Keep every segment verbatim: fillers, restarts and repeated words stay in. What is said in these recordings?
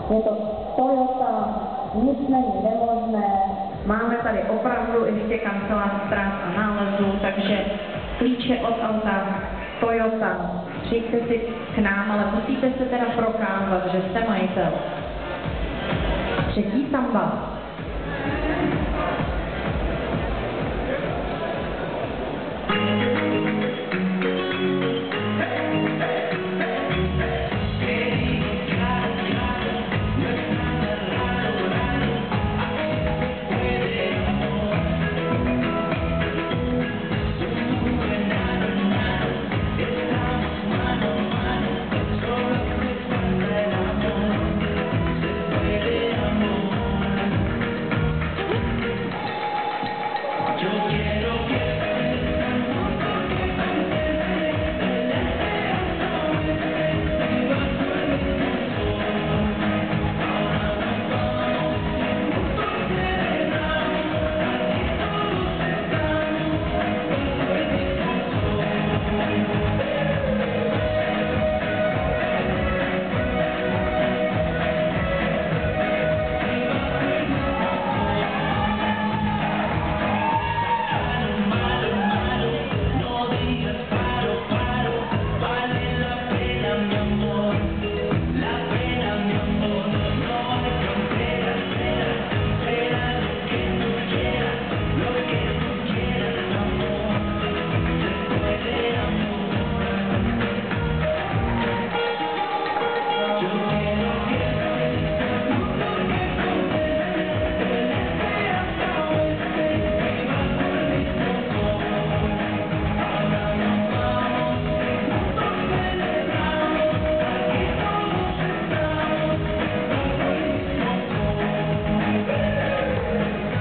Je to Toyota, nic není nemožné. Máme tady opravdu ještě kancelář ztrát a nálezů, takže klíče od auta Toyota. Přijďte si k nám, ale musíte se teda prokázat, že jste majitel. Třetí samba.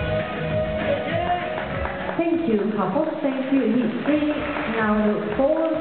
Thank you, couple. Thank you. He's free. Now the four